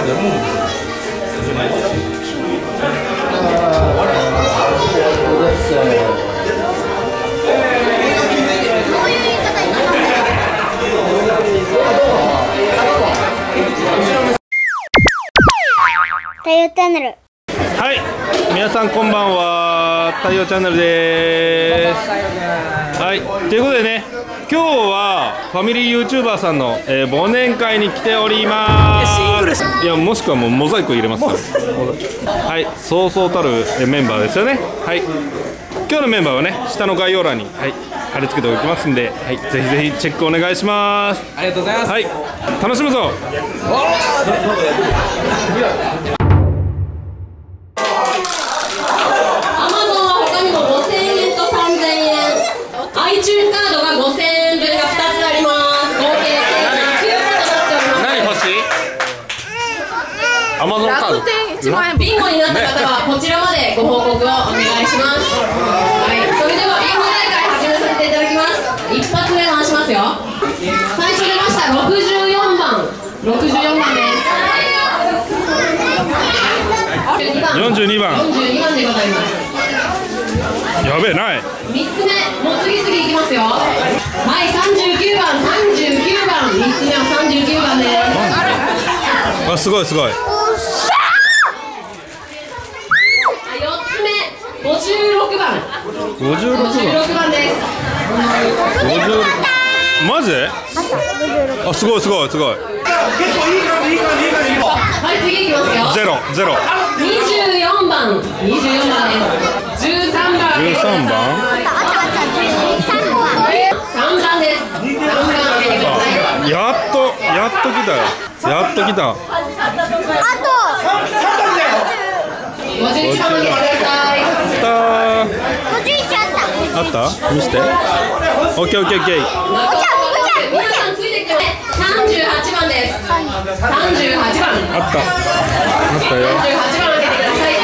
太陽チャンネル。 はい、皆さんこんばんは。太陽チャンネルです。はい、ということでね、今日はファミリー YouTuber さんの、忘年会に来ております。いや、もしくはもうモザイク入れます。はい、そうそうたるメンバーですよね。はい、今日のメンバーはね、下の概要欄に、はい、貼り付けておきますんで、はい、ぜひぜひチェックお願いします。 ありがとうございます。 はい、楽しむぞ。 iTunes カードが5000円分が2つあります。合計9カードになっております。 何欲しい？Amazon カード。 ビンゴになった方はこちらまでご報告をお願いします。はい、それではビンゴ大会始めさせていただきます。一発目回しますよ。最初出ました64番です。 42番でございます。 やべえ、ない。 3つ目、もう次々いきますよ。はい、39番、3つ目は39番です。 あ、すごいすごい。 4つ目、56番。56番です。 マジ？あ、すごいすごいすごい。 はい、次いきますよ。 ゼロ。 24番です。13番。 13番。 3番です。 やっと来たよ。やっと来た。 51番までください。 あった？見せて。オッケーオッケーオッケー。 皆さんついてきてね。38番です。38番。 あったよ。 38番開けてください。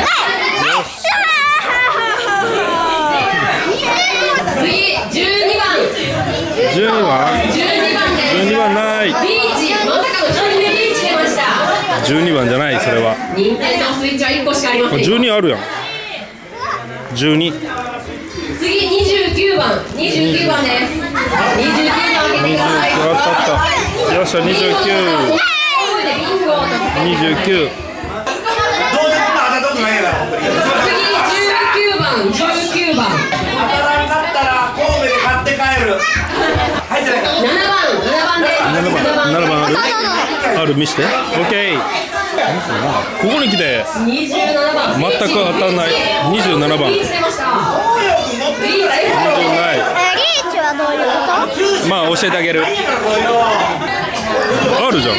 次、12番。 12番です。 12番ない。 リーチ、まさかの1人目リーチ出ました。 12番じゃない、それは。 任天堂スイッチは1個しかありません。 12あるやん。12。 次、29番です。29番開けてください。 あった。よっしゃ、29。29。 19番。 7番ある見して。オッケー。ここに来て 27番。 全く当たんない。27番。 リーチ出ました。リーチはどういうこと？ まあ教えてあげる。あるじゃん。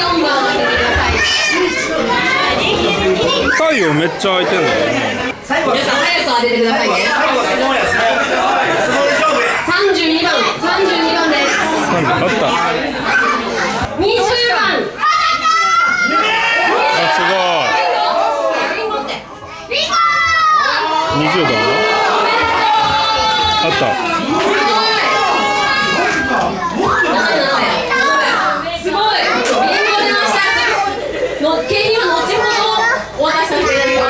太陽めっちゃ開いてるんだよ。 皆さん早く当ててくださいね。32番です。 あった。 20番。 あ、すごい。20番あった。 すごい。ビンゴ出ました。景品は後ほどお渡しさせていただきます。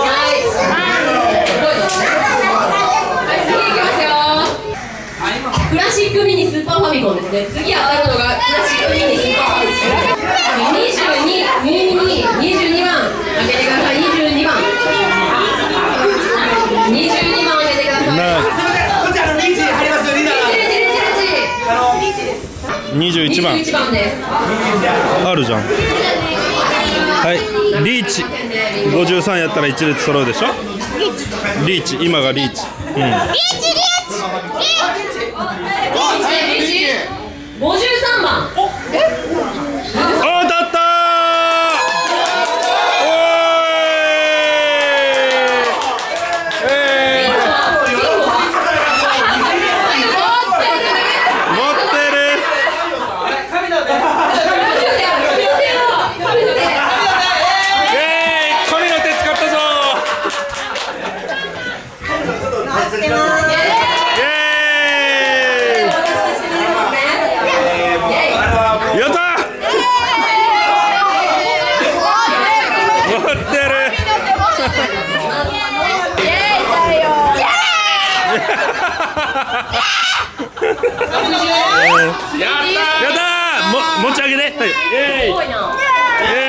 クラシックミニスーパーファミコンですね。次当たるのがクラシックミニスーパーファミコン。22番開けてください。22番開けてください。 21番です。 あるじゃん。はい、リーチ53やったら1列揃うでしょ。リーチ、今がリーチ。 リーチ53番。 当たったー。持ってる。神の手使ったぞー。 やったー、持ち上げて、はい、イエーイ、イエ